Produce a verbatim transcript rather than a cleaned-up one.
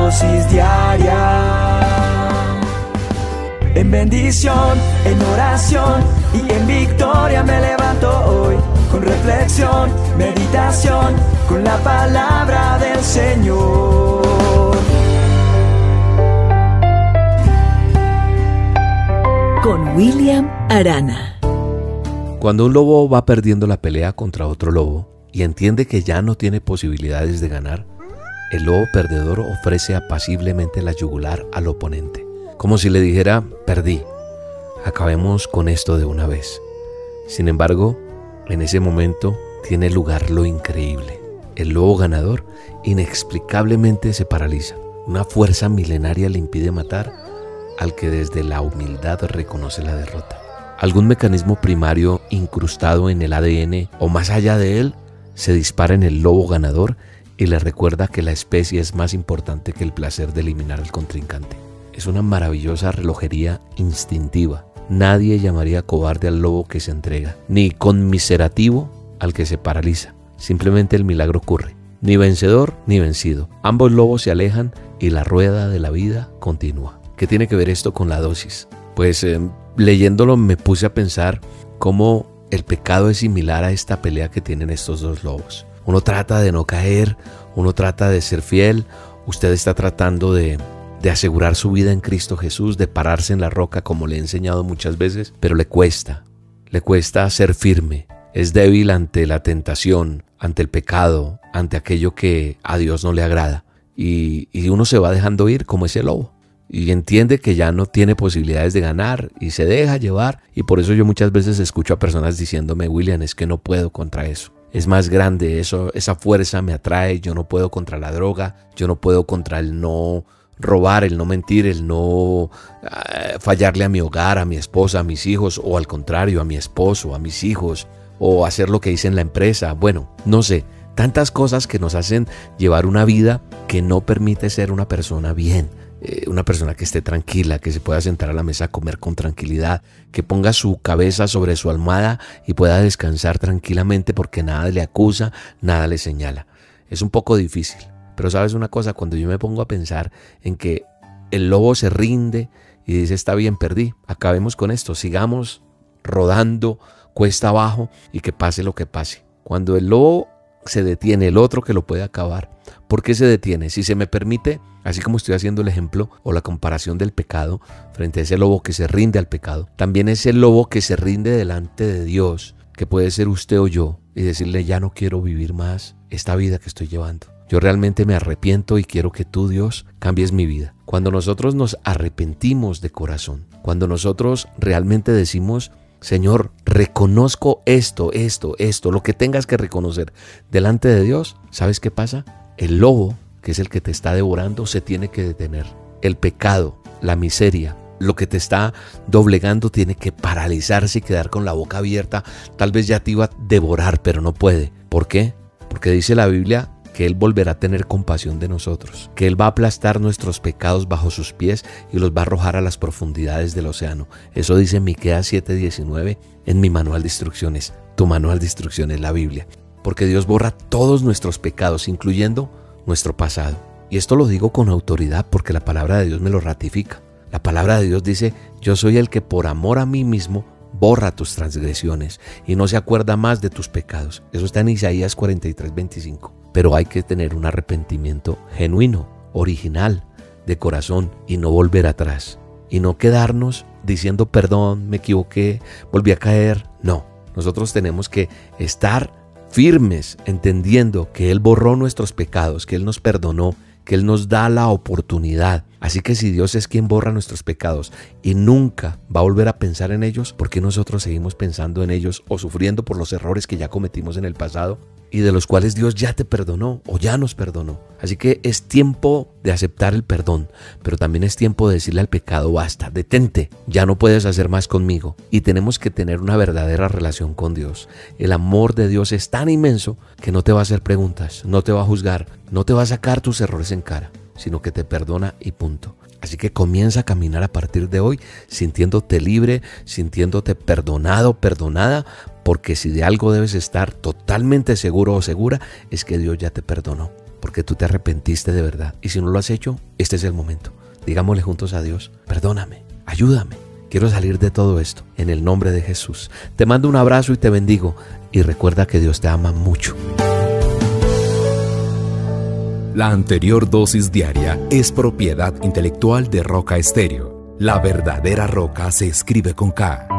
dosis diaria. En bendición, en oración y en victoria me levanto hoy. Con reflexión, meditación, con la palabra del Señor. Con William Arana. Cuando un lobo va perdiendo la pelea contra otro lobo y entiende que ya no tiene posibilidades de ganar, el lobo perdedor ofrece apaciblemente la yugular al oponente, como si le dijera: perdí, acabemos con esto de una vez. Sin embargo, en ese momento tiene lugar lo increíble. El lobo ganador inexplicablemente se paraliza. Una fuerza milenaria le impide matar al que desde la humildad reconoce la derrota. Algún mecanismo primario incrustado en el A D N o más allá de él se dispara en el lobo ganador y le recuerda que la especie es más importante que el placer de eliminar al contrincante. Es una maravillosa relojería instintiva. Nadie llamaría cobarde al lobo que se entrega, ni conmiserativo al que se paraliza. Simplemente el milagro ocurre. Ni vencedor ni vencido. Ambos lobos se alejan y la rueda de la vida continúa. ¿Qué tiene que ver esto con la dosis? Pues eh, leyéndolo me puse a pensar cómo el pecado es similar a esta pelea que tienen estos dos lobos. Uno trata de no caer, uno trata de ser fiel, usted está tratando de... de asegurar su vida en Cristo Jesús, de pararse en la roca como le he enseñado muchas veces, pero le cuesta, le cuesta ser firme, es débil ante la tentación, ante el pecado, ante aquello que a Dios no le agrada, y, y uno se va dejando ir como ese lobo, y entiende que ya no tiene posibilidades de ganar, y se deja llevar, y por eso yo muchas veces escucho a personas diciéndome: William, es que no puedo contra eso. Es más grande, eso, esa fuerza me atrae, yo no puedo contra la droga, yo no puedo contra el no robar, el no mentir, el no uh, fallarle a mi hogar, a mi esposa, a mis hijos, o al contrario, a mi esposo, a mis hijos, o hacer lo que hice en la empresa. Bueno, no sé, tantas cosas que nos hacen llevar una vida que no permite ser una persona bien, eh, una persona que esté tranquila, que se pueda sentar a la mesa a comer con tranquilidad, que ponga su cabeza sobre su almohada y pueda descansar tranquilamente porque nada le acusa, nada le señala. Es un poco difícil. Pero sabes una cosa, cuando yo me pongo a pensar en que el lobo se rinde y dice: está bien, perdí, acabemos con esto, sigamos rodando cuesta abajo y que pase lo que pase. Cuando el lobo se detiene, el otro que lo puede acabar, ¿por qué se detiene? Si se me permite, así como estoy haciendo el ejemplo o la comparación del pecado frente a ese lobo que se rinde al pecado, también es el lobo que se rinde delante de Dios, que puede ser usted o yo, y decirle: ya no quiero vivir más esta vida que estoy llevando. Yo realmente me arrepiento y quiero que tú, Dios, cambies mi vida. Cuando nosotros nos arrepentimos de corazón, cuando nosotros realmente decimos: Señor, reconozco esto, esto, esto, lo que tengas que reconocer delante de Dios, ¿sabes qué pasa? El lobo, que es el que te está devorando, se tiene que detener. El pecado, la miseria, lo que te está doblegando tiene que paralizarse y quedar con la boca abierta. Tal vez ya te iba a devorar, pero no puede. ¿Por qué? Porque dice la Biblia que Él volverá a tener compasión de nosotros, que Él va a aplastar nuestros pecados bajo sus pies y los va a arrojar a las profundidades del océano. Eso dice Miqueas siete diecinueve en mi manual de instrucciones. Tu manual de instrucciones, la Biblia. Porque Dios borra todos nuestros pecados, incluyendo nuestro pasado. Y esto lo digo con autoridad porque la palabra de Dios me lo ratifica. La palabra de Dios dice: yo soy el que por amor a mí mismo borra tus transgresiones y no se acuerda más de tus pecados. Eso está en Isaías cuarenta y tres veinticinco. Pero hay que tener un arrepentimiento genuino, original, de corazón, y no volver atrás. Y no quedarnos diciendo: perdón, me equivoqué, volví a caer. No, nosotros tenemos que estar firmes, entendiendo que Él borró nuestros pecados, que Él nos perdonó, que Él nos da la oportunidad. Así que si Dios es quien borra nuestros pecados y nunca va a volver a pensar en ellos, ¿por qué nosotros seguimos pensando en ellos o sufriendo por los errores que ya cometimos en el pasado y de los cuales Dios ya te perdonó o ya nos perdonó? Así que es tiempo de aceptar el perdón, pero también es tiempo de decirle al pecado: basta, detente, ya no puedes hacer más conmigo. Y tenemos que tener una verdadera relación con Dios. El amor de Dios es tan inmenso que no te va a hacer preguntas, no te va a juzgar, no te va a sacar tus errores en cara, sino que te perdona y punto. Así que comienza a caminar a partir de hoy sintiéndote libre, sintiéndote perdonado, perdonada, porque si de algo debes estar totalmente seguro o segura es que Dios ya te perdonó. porque tú te arrepentiste de verdad. Y si no lo has hecho, este es el momento. Digámosle juntos a Dios, perdóname, ayúdame. Quiero salir de todo esto, en el nombre de Jesús. Te mando un abrazo y te bendigo. Y recuerda que Dios te ama mucho. La anterior dosis diaria es propiedad intelectual de Roca Estéreo. La verdadera roca se escribe con K.